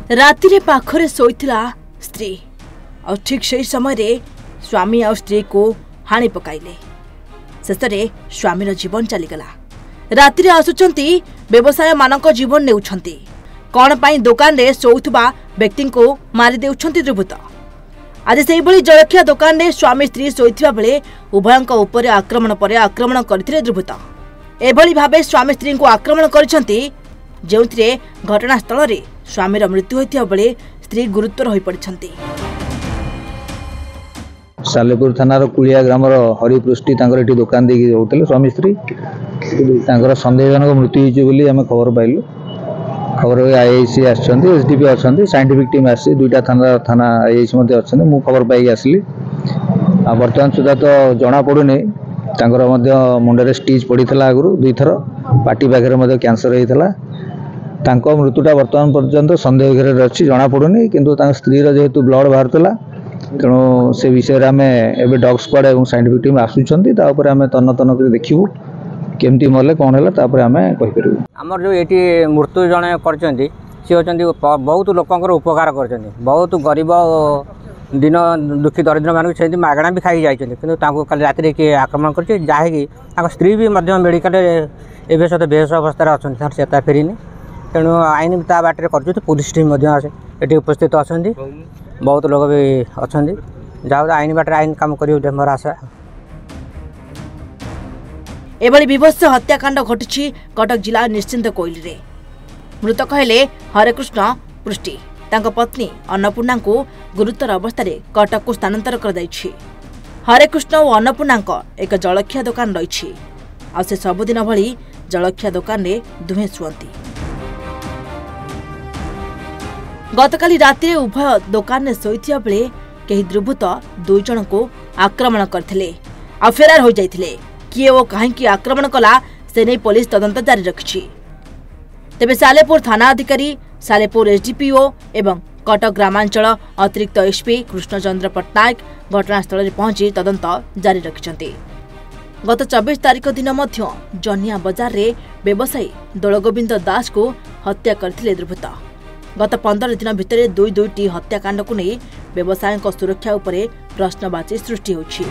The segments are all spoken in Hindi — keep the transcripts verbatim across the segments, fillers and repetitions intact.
राति रे पाखरे सोईथिला स्त्री और ठीक से समय रे स्वामी और स्त्री को हाणी पकाइले। शेषरे स्वामीर जीवन चलीगला। राति रे आसुचंती व्यवसाय मानक जीवन नेउछंती। कौन पाई दुकान रे सोउथबा व्यक्ति को मारी देउछंती दुर्बृत्त। आज से भली जलखिया दुकान रे स्वामी स्त्री सोईथिबा बेले उभयंक उपरे आक्रमण पर आक्रमण करथिले दुर्बृत्त। एभली भाबे स्वामी स्त्री को आक्रमण करछंती जेउथिरे घटनास्थल रे स्वामीर मृत्यु होइथिबा बेले स्त्री गुरुतर होई पड़छंती। सालेपुर थानार कुलिया ग्रामर हरिपृष्टि तांकर दुकान देकी होते स्वामी स्त्री तांकर संदेहजनक मृत्यु होइछि बोली आमे खबर पाइलु। खबर आईआईसी आछंती, एसडीपी अछंती, साइंटिफिक टीम आसी दुईटा थाना थाना आईआईसी मध्ये अछंती। मु खबर पाई आसली। आ वर्तमान सुधा तो जणा पडुनी तांकर मध्ये मुंडरे स्टिच पडिथला आगुरु दुई थर पाटी पाखरे मध्ये कैंसर हेइथला। तांको मृत्युटा वर्तमान पर्यंत संदेह घेरे अछि जणा पडुनी, किंतु तांक स्त्री रो जेहेतु ब्लड बाहरतला तेणु से विषय आम ए डॉग स्क्वाड और साइंटिफिक टीम आसुचंती ता ऊपर आम तन्न तन्न कर देखिबु केमती मले कोन हैला तापर आम कहि परिबु। हमर जो एटी मृत्यु जणे करचंती से होचंती बहुत लोकंकर उपकार करचंती। बहुत गरीब दिन दुखी दरिद्र मानक से मागणा भी खाई जाइछंती, किंतु तांको काली राति रे के आक्रमण करछि जाहे कि तांको स्त्री भी मध्य मेडिकल एबे सते बेहोश अवस्था अछंती। तार सेता फेरिनी तेणु आईन ता बाटरे करछु। पुलिस टीम मध्य आसे एटी उपस्थित अछंती। बहुत लोग भी अच्छा जाओ आईन बाटर आईन काम कर मोर आशा। एभली विभत्स हत्याकांड घटी कटक जिला निश्चिंत कोइल रे। मृतक हेले हरेकृष्ण पृष्टि। तांको पत्नी अन्नपूर्णा को गुरुतर अवस्था रे कटक को स्थानांतर कर दैछि। हरेकृष्ण और अन्नपूर्णा एक जलखिया दुकान रही। आ से सबुदिन भली जलखिया दुकान रे दुहे सुअंती। गतकाली राति उभय दुकान में शोइथिया बेले कई दुर्बृत्त दुई जन को आक्रमण करथिले आ फेरार हो जाइथिले। किए ओ काहेकि आक्रमण कला से नहीं पुलिस तदंत जारी रखिछि। तेबे सालेपुर थाना अधिकारी, सालेपुर एसडीपीओ एवं कटक ग्रामांचल अतिरिक्त एसपी कृष्णचंद्र पट्टनायक घटनास्थल में पहुंची तदंत जारी रखिछंती। गत चौबीस तारीख दिन मध्य जनिया बाजार रे व्यवसायी दोलगोविंद दास को हत्या करथिले दुर्बृत्त। गत पंद्रह दिन भितर दुई दुईटी हत्याकांड को नहीं व्यवसाय सुरक्षा उपरे प्रश्नवाची सृष्टि होछि।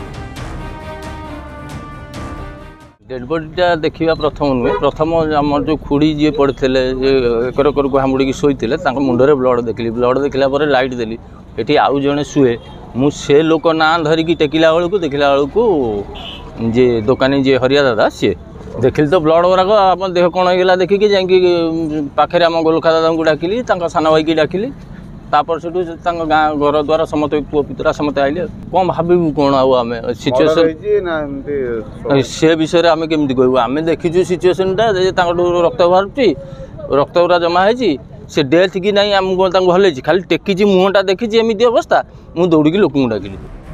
डेड बॉडीटा देखा प्रथम नुहे। प्रथम आम जो खुड़ी जी पड़ते एकर एकर को हामुड़ी शोते मुंडे ब्लड देखली। ब्लड देखला लाइट देली ये आउ जड़े शुए मुझे लोक ना धरिकी टेकिला बेलू देखला बेलू जे दुकानी जे हरिया दादा सी देखिली तो ब्लड गुराक आप देह कौन होगा देखिकी जाकि पाखे आम गोलखा दादा को डाकिली सान भाई की डाकिली। तापर से गाँ घर द्वार समस्त पुआ पितरा समस्त आइले कौन भाव कौन आम सिचुएसन से विषय आम केमी कहूँ। आम देखीचु सिचुएसनटा रक्त बाहर रक्त गुरा जमा है से डेथ कि नहीं आमको भले खाली टेकी मुहटा देखी एमती अवस्था मु दौड़ी लोक डाकिली।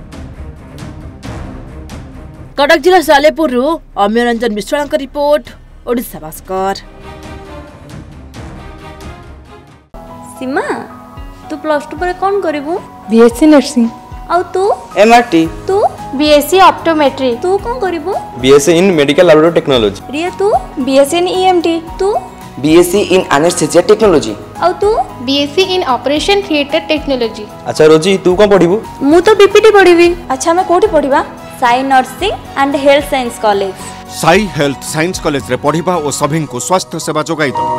कटक जिला सालेपुर अम्य रंजन मिश्रा का रिपोर्ट, ओडिशा भास्कर। सीमा तू प्लस टू पर कौन करिवु? BSc nursing. और तू? एमआरटी। तू? BSc optometry. तू कौन करिवु? BSc in medical laboratory technology. Riya तू? BSc in EMT. तू? BSc in anaesthesia technology. और तू? BSc in operation theatre technology. अच्छा रोजी तू कौन पढ़िबु? मु तो बीपीटी पढ़िबी। अच्छा मैं कोठी पढ़िबा? Sai nursing and health science college. Sai health science college रे पढ़िबा और सभी को स्वास्थ्य सेवा जोगाई दो।